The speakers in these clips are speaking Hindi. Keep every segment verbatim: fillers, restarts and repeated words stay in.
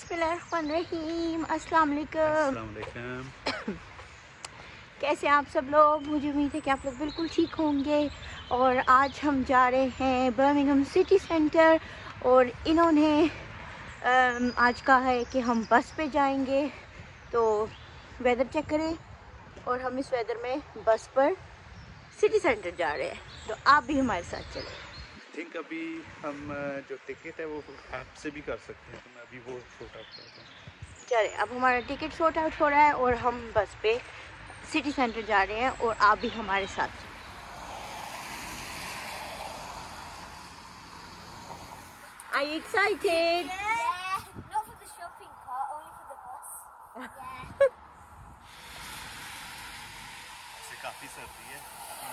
बिस्मिल्लाहिर्रहमानिर्रहीम। अस्सलाम वालेकुम। अस्सलाम वालेकुम। कैसे आप सब लोग? मुझे उम्मीद है कि आप लोग बिल्कुल ठीक होंगे। और आज हम जा रहे हैं बर्मिंघम सिटी सेंटर और इन्होंने आज कहा है कि हम बस पे जाएंगे। तो वेदर चेक करें और हम इस वेदर में बस पर सिटी सेंटर जा रहे हैं, तो आप भी हमारे साथ चलें। थिंक अभी हम जो टिकट है वो ऐप से भी कर सकते हैं, तो मैं अभी वो शॉर्ट आउट करता हूँ। चले, अब हमारा टिकट शॉर्ट आउट हो रहा है और हम बस पे सिटी सेंटर जा रहे हैं और आप भी हमारे साथ। Are you excited? Yeah, not for the shopping cart, only for the bus. Yeah. ऐसे काफ़ी सर्दी है।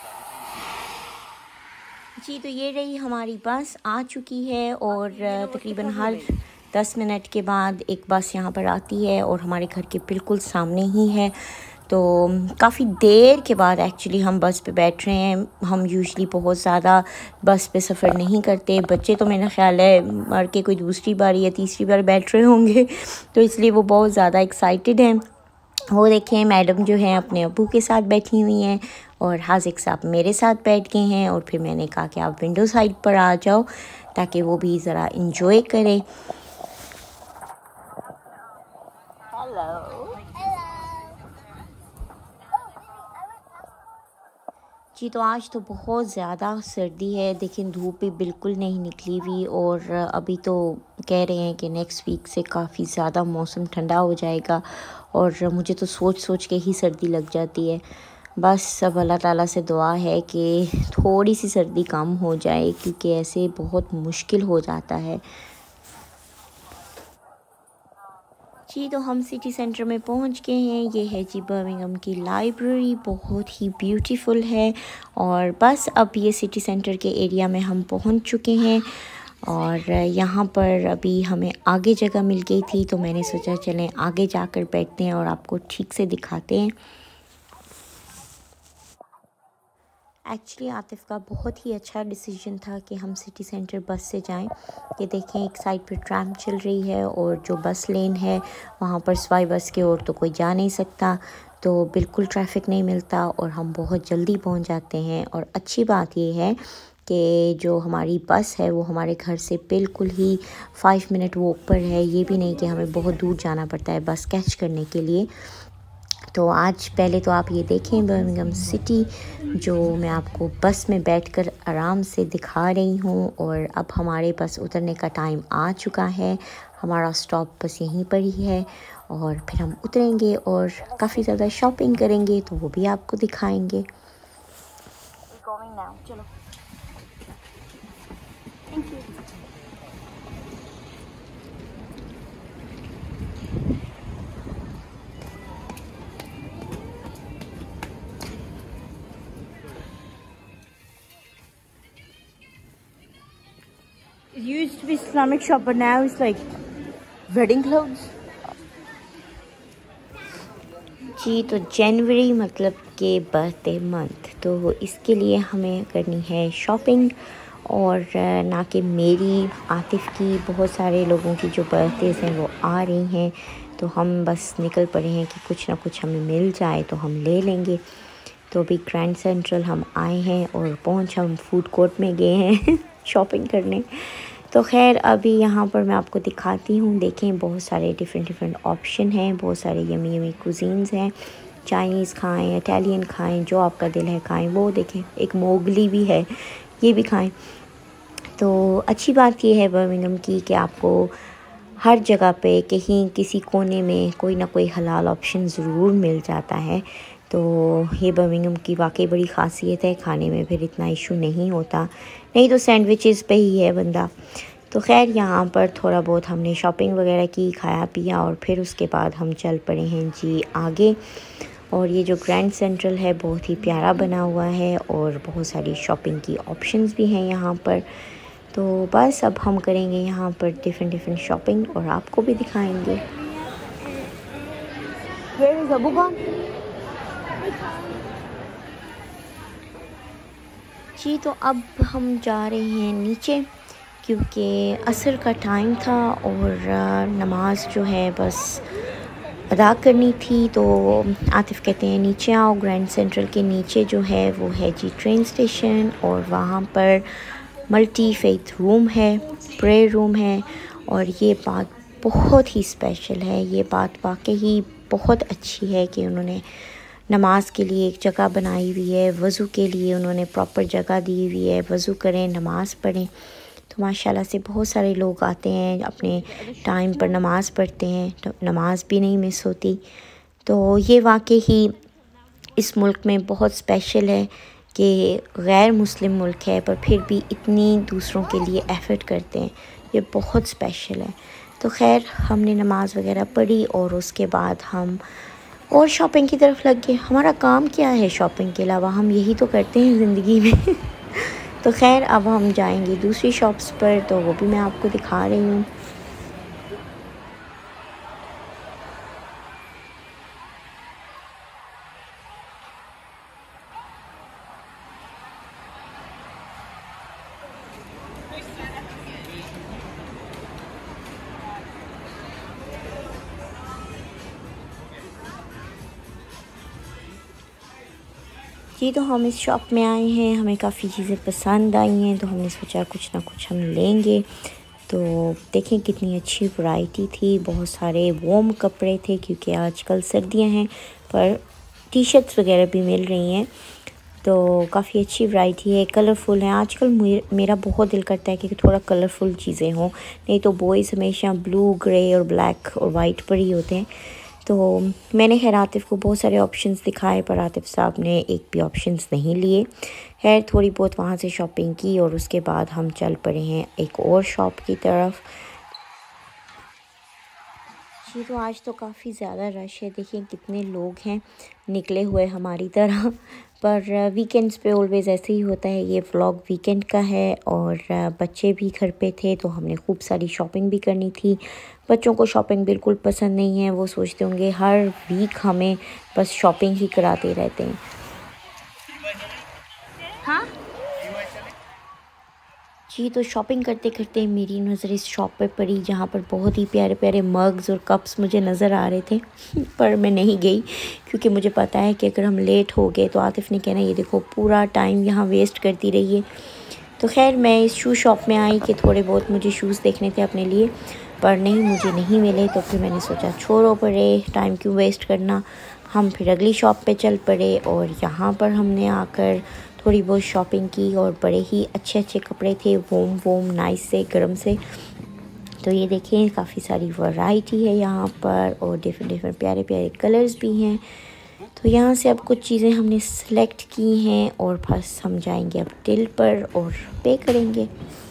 जी, तो ये रही हमारी बस आ चुकी है और तकरीबन हर दस मिनट के बाद एक बस यहाँ पर आती है और हमारे घर के बिल्कुल सामने ही है। तो काफ़ी देर के बाद एक्चुअली हम बस पे बैठ रहे हैं। हम यूजुअली बहुत ज़्यादा बस पे सफ़र नहीं करते। बच्चे तो मेरा ख़्याल है मर के कोई दूसरी बार या तीसरी बार बैठ रहे होंगे, तो इसलिए वो बहुत ज़्यादा एक्साइटेड हैं। वो देखें, मैडम जो हैं अपने अब्बू के साथ बैठी हुई हैं और हाजिक साहब मेरे साथ बैठ गए हैं। और फिर मैंने कहा कि आप विंडो साइड पर आ जाओ ताकि वो भी ज़रा इंजॉय करें। हेलो जी, तो आज तो बहुत ज़्यादा सर्दी है। देखें, धूप भी बिल्कुल नहीं निकली हुई और अभी तो कह रहे हैं कि नेक्स्ट वीक से काफ़ी ज़्यादा मौसम ठंडा हो जाएगा और मुझे तो सोच सोच के ही सर्दी लग जाती है। बस सब अल्लाह ताला से दुआ है कि थोड़ी सी सर्दी कम हो जाए, क्योंकि ऐसे बहुत मुश्किल हो जाता है। जी, तो हम सिटी सेंटर में पहुंच गए हैं। ये है जी बर्मिंघम की लाइब्रेरी, बहुत ही ब्यूटीफुल है। और बस अब ये सिटी सेंटर के एरिया में हम पहुंच चुके हैं और यहाँ पर अभी हमें आगे जगह मिल गई थी, तो मैंने सोचा चलें आगे जाकर बैठते हैं और आपको ठीक से दिखाते हैं। एक्चुअली आतिफ़ का बहुत ही अच्छा डिसीजन था कि हम सिटी सेंटर बस से जाएं। ये देखें, एक साइड पर ट्रैम चल रही है और जो बस लेन है वहाँ पर सवाई बस के और तो कोई जा नहीं सकता, तो बिल्कुल ट्रैफिक नहीं मिलता और हम बहुत जल्दी पहुँच जाते हैं। और अच्छी बात ये है कि जो हमारी बस है वो हमारे घर से बिल्कुल ही फाइव मिनट वॉक पर है। ये भी नहीं कि हमें बहुत दूर जाना पड़ता है बस कैच करने के लिए। तो आज पहले तो आप ये देखें बर्मिंघम सिटी, जो मैं आपको बस में बैठकर आराम से दिखा रही हूँ। और अब हमारे बस उतरने का टाइम आ चुका है। हमारा स्टॉप बस यहीं पर ही है और फिर हम उतरेंगे और काफ़ी ज़्यादा शॉपिंग करेंगे, तो वो भी आपको दिखाएंगे। चलो, thank you. It used to be Islamic shop, but now it's like wedding clothes. जी, तो जनवरी मतलब के बर्थडे मंथ, तो इसके लिए हमें करनी है शॉपिंग। और ना कि मेरी, आतिफ़ की, बहुत सारे लोगों की जो बर्थडेज हैं वो आ रही हैं, तो हम बस निकल पड़े हैं कि कुछ ना कुछ हमें मिल जाए तो हम ले लेंगे। तो अभी ग्रैंड सेंट्रल हम आए हैं और पहुंच हम फूड कोर्ट में गए हैं शॉपिंग करने। तो खैर अभी यहाँ पर मैं आपको दिखाती हूँ। देखें, बहुत सारे डिफरेंट डिफरेंट ऑप्शन हैं, बहुत सारे यमी यमी कुजीन्स हैं। चाइनीज़ खाएं, इटालियन खाएं, जो आपका दिल है खाएं। वो देखें, एक मोगली भी है, ये भी खाएं। तो अच्छी बात ये है बर्मिंघम की कि आपको हर जगह पे कहीं किसी कोने में कोई ना कोई हलाल ऑप्शन ज़रूर मिल जाता है। तो ये बर्मिंघम की वाकई बड़ी ख़ासियत है, खाने में फिर इतना इशू नहीं होता, नहीं तो सैंडविचेस पे ही है बंदा। तो खैर यहाँ पर थोड़ा बहुत हमने शॉपिंग वगैरह की, खाया पिया और फिर उसके बाद हम चल पड़े हैं जी आगे। और ये जो ग्रैंड सेंट्रल है बहुत ही प्यारा बना हुआ है और बहुत सारी शॉपिंग की ऑप्शंस भी हैं यहाँ पर। तो बस अब हम करेंगे यहाँ पर डिफरेंट डिफरेंट शॉपिंग और आपको भी दिखाएंगे। Where is Abu gone? जी, तो अब हम जा रहे हैं नीचे क्योंकि असर का टाइम था और नमाज जो है बस अदा करनी थी। तो आतिफ़ कहते हैं नीचे आओ। ग्रैंड सेंट्रल के नीचे जो है वो है जी ट्रेन स्टेशन, और वहाँ पर मल्टी फेथ रूम है, प्रेयर रूम है। और ये बात बहुत ही स्पेशल है, ये बात वाकई बहुत अच्छी है कि उन्होंने नमाज के लिए एक जगह बनाई हुई है, वज़ू के लिए उन्होंने प्रॉपर जगह दी हुई है, वज़ू करें, नमाज़ पढ़ें। तो माशाल्लाह से बहुत सारे लोग आते हैं, अपने टाइम पर नमाज़ पढ़ते हैं, तो नमाज भी नहीं मिस होती। तो ये वाकई ही इस मुल्क में बहुत स्पेशल है कि गैर मुस्लिम मुल्क है पर फिर भी इतनी दूसरों के लिए एफ़र्ट करते हैं, ये बहुत स्पेशल है। तो खैर हमने नमाज़ वगैरह पढ़ी और उसके बाद हम और शॉपिंग की तरफ लग गए। हमारा काम क्या है शॉपिंग के अलावा, हम यही तो करते हैं ज़िंदगी में। तो खैर अब हम जाएंगे दूसरी शॉप्स पर, तो वो भी मैं आपको दिखा रही हूँ। जी तो हम इस शॉप में आए हैं, हमें काफ़ी चीज़ें पसंद आई हैं, तो हमने सोचा कुछ ना कुछ हम लेंगे। तो देखें कितनी अच्छी वैरायटी थी, बहुत सारे वॉर्म कपड़े थे क्योंकि आजकल सर्दियां हैं, पर टी शर्ट्स वगैरह भी मिल रही हैं। तो काफ़ी अच्छी वैरायटी है, कलरफुल है। आजकल मेरा बहुत दिल करता है कि थोड़ा कलरफुल चीज़ें हों, नहीं तो बॉयज़ हमेशा ब्लू, ग्रे और ब्लैक और वाइट पर ही होते हैं। तो मैंने खैर आतिफ़ को बहुत सारे ऑप्शंस दिखाए पर आतिफ़ साहब ने एक भी ऑप्शंस नहीं लिए। खैर थोड़ी बहुत वहाँ से शॉपिंग की और उसके बाद हम चल पड़े हैं एक और शॉप की तरफ। जी तो आज तो काफ़ी ज़्यादा रश है, देखिए कितने लोग हैं निकले हुए हमारी तरह। पर वीकेंड्स पे ऑलवेज़ ऐसे ही होता है, ये व्लॉग वीकेंड का है और बच्चे भी घर पे थे तो हमने खूब सारी शॉपिंग भी करनी थी। बच्चों को शॉपिंग बिल्कुल पसंद नहीं है, वो सोचते होंगे हर वीक हमें बस शॉपिंग ही कराते रहते हैं। हाँ जी तो शॉपिंग करते करते मेरी नज़र इस शॉप पे पड़ी जहाँ पर बहुत ही प्यारे प्यारे मग्स और कप्स मुझे नज़र आ रहे थे। पर मैं नहीं गई क्योंकि मुझे पता है कि अगर हम लेट हो गए तो आतिफ़ ने कहना ये देखो पूरा टाइम यहाँ वेस्ट करती रही है। तो खैर मैं इस शू शॉप में आई कि थोड़े बहुत मुझे शूज़ देखने थे अपने लिए, पर नहीं मुझे नहीं मिले। तो फिर मैंने सोचा छोड़ो पड़े, टाइम क्यों वेस्ट करना। हम फिर अगली शॉप पे चल पड़े और यहाँ पर हमने आकर थोड़ी बहुत शॉपिंग की और बड़े ही अच्छे अच्छे कपड़े थे, वोम वोम नाइस से, गर्म से। तो ये देखें काफ़ी सारी वैरायटी है यहाँ पर और डिफरेंट डिफरेंट प्यारे प्यारे कलर्स भी हैं। तो यहाँ से अब कुछ चीज़ें हमने सेलेक्ट की हैं और बस हम जाएंगे अब टिल पर और पे करेंगे।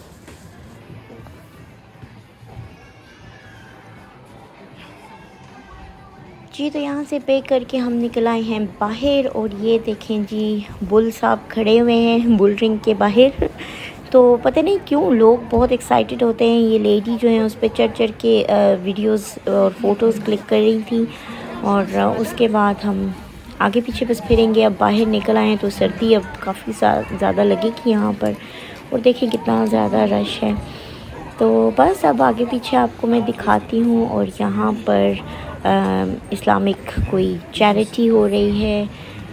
जी तो यहाँ से पे करके हम निकल आए हैं बाहर और ये देखें जी बुल साहब खड़े हुए हैं बुल रिंग के बाहर। तो पता नहीं क्यों लोग बहुत एक्साइटेड होते हैं। ये लेडी जो है उस पर चढ़ चढ़ के वीडियोस और फ़ोटोज़ क्लिक कर रही थी और उसके बाद हम आगे पीछे बस फिरेंगे। अब बाहर निकल आए हैं तो सर्दी अब काफ़ी ज़्यादा लगेगी यहाँ पर और देखें कितना ज़्यादा रश है। तो बस अब आगे पीछे आपको मैं दिखाती हूँ और यहाँ पर इस्लामिक कोई चैरिटी हो रही है।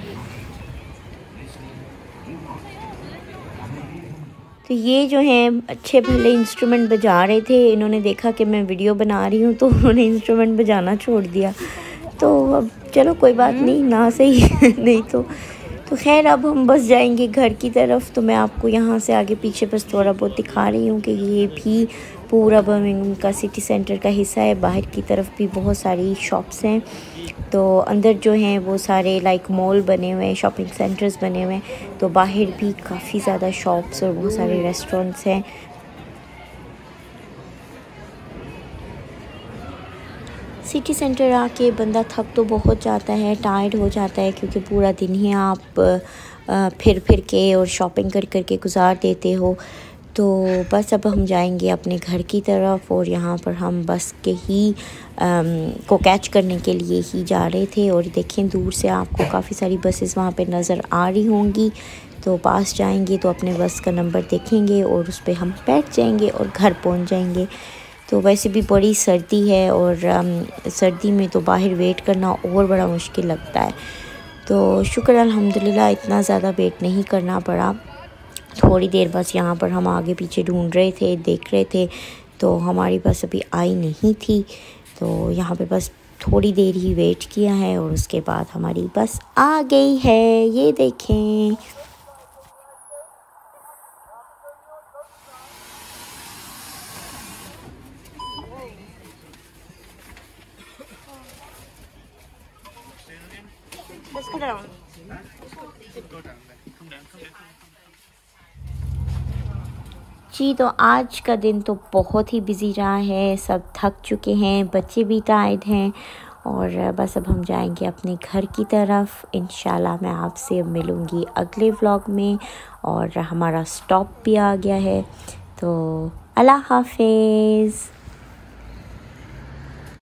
तो ये जो हैं अच्छे भले इंस्ट्रूमेंट बजा रहे थे, इन्होंने देखा कि मैं वीडियो बना रही हूँ तो उन्होंने इंस्ट्रूमेंट बजाना छोड़ दिया। तो अब चलो कोई बात नहीं, ना सही नहीं तो तो खैर अब हम बस जाएंगे घर की तरफ। तो मैं आपको यहाँ से आगे पीछे बस थोड़ा बहुत दिखा रही हूँ कि ये भी पूरा बर्मिंघम का सिटी सेंटर का हिस्सा है। बाहर की तरफ भी बहुत सारी शॉप्स हैं, तो अंदर जो हैं वो सारे लाइक मॉल बने हुए हैं, शॉपिंग सेंटर्स बने हुए हैं। तो बाहर भी काफ़ी ज़्यादा शॉप्स और बहुत सारे रेस्टोरेंट्स हैं। सिटी सेंटर आके बंदा थक तो बहुत जाता है, टायर्ड हो जाता है क्योंकि पूरा दिन ही आप फिर फिर के और शॉपिंग कर कर के गुजार देते हो। तो बस अब हम जाएंगे अपने घर की तरफ और यहाँ पर हम बस के ही आम, को कैच करने के लिए ही जा रहे थे। और देखें दूर से आपको काफ़ी सारी बसेस वहाँ पे नज़र आ रही होंगी। तो पास जाएंगे तो अपने बस का नंबर देखेंगे और उस पर हम बैठ जाएंगे और घर पहुंच जाएंगे। तो वैसे भी बड़ी सर्दी है और आम, सर्दी में तो बाहर वेट करना और बड़ा मुश्किल लगता है। तो शुक्र अल्हम्दुलिल्लाह इतना ज़्यादा वेट नहीं करना पड़ा। थोड़ी देर बस यहाँ पर हम आगे पीछे ढूंढ रहे थे, देख रहे थे, तो हमारी बस अभी आई नहीं थी। तो यहाँ पे बस थोड़ी देर ही वेट किया है और उसके बाद हमारी बस आ गई है। ये देखें। जी तो आज का दिन तो बहुत ही बिज़ी रहा है, सब थक चुके हैं, बच्चे भी टायर्ड हैं और बस अब हम जाएंगे अपने घर की तरफ। इंशाल्लाह मैं आपसे मिलूँगी अगले व्लॉग में और हमारा स्टॉप भी आ गया है। तो अल्लाह हाफिज़।